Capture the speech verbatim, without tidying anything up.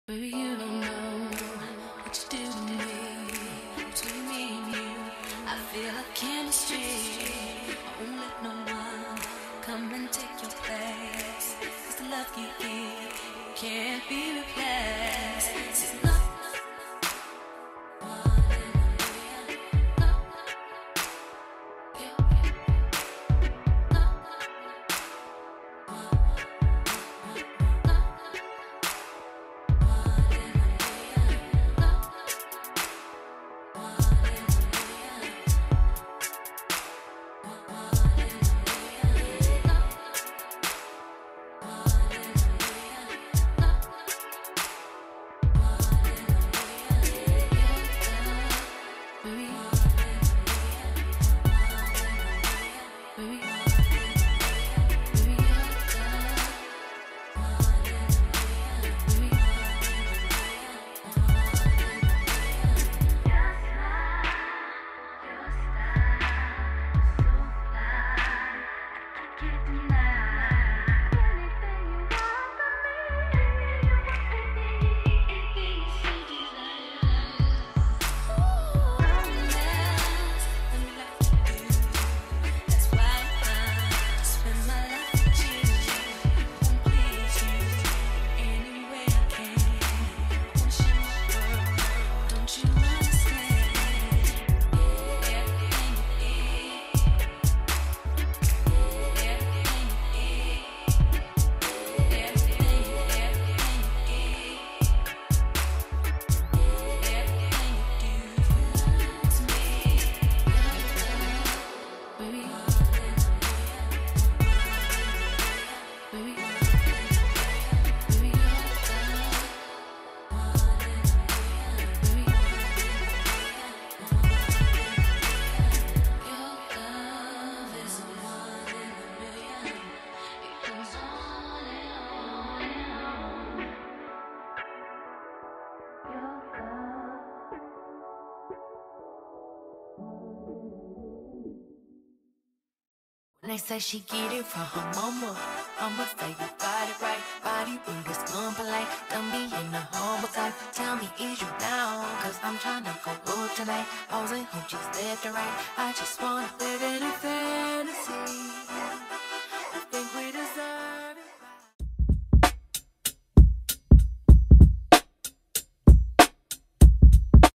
Baby, you don't know what you do to me. Between me and you, I feel like chemistry. I won't let no one come and take your place. 'Cause the love you give can't be replaced. It's not they say she get it from her mama. I'ma say you got it right. Body rude is unpolite. Don't be in the humble type. Tell me, is you down? Cause I'm tryna go up tonight. Posing who just left and right. I just wanna live in a fantasy.